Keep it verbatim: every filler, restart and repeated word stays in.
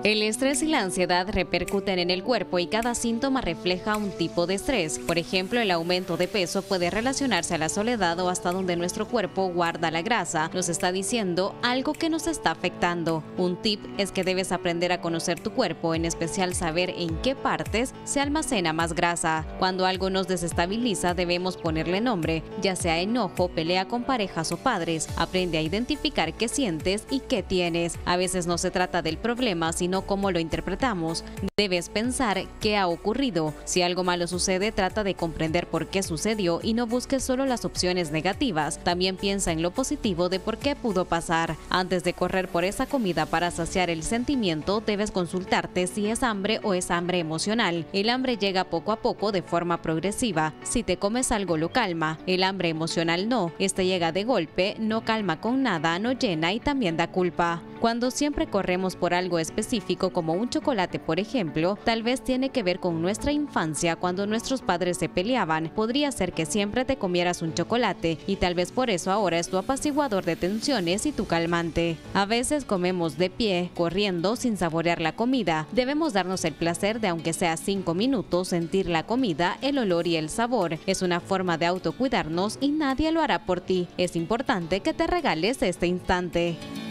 El estrés y la ansiedad repercuten en el cuerpo y cada síntoma refleja un tipo de estrés. Por ejemplo, el aumento de peso puede relacionarse a la soledad o hasta donde nuestro cuerpo guarda la grasa. Nos está diciendo algo que nos está afectando. Un tip es que debes aprender a conocer tu cuerpo, en especial saber en qué partes se almacena más grasa. Cuando algo nos desestabiliza, debemos ponerle nombre, ya sea enojo, pelea con parejas o padres. Aprende a identificar qué sientes y qué tienes. A veces no se trata del problema, sino cómo lo interpretamos. Debes pensar qué ha ocurrido. Si algo malo sucede, trata de comprender por qué sucedió y no busques solo las opciones negativas. También piensa en lo positivo de por qué pudo pasar. Antes de correr por esa comida para saciar el sentimiento, debes consultarte si es hambre o es hambre emocional. El hambre llega poco a poco de forma progresiva. Si te comes algo lo calma. El hambre emocional no. Este llega de golpe, no calma con nada, no llena y también da culpa. Cuando siempre corremos por algo específico como un chocolate, por ejemplo, tal vez tiene que ver con nuestra infancia cuando nuestros padres se peleaban. Podría ser que siempre te comieras un chocolate y tal vez por eso ahora es tu apaciguador de tensiones y tu calmante. A veces comemos de pie, corriendo sin saborear la comida. Debemos darnos el placer de, aunque sea cinco minutos, sentir la comida, el olor y el sabor. Es una forma de autocuidarnos y nadie lo hará por ti. Es importante que te regales este instante.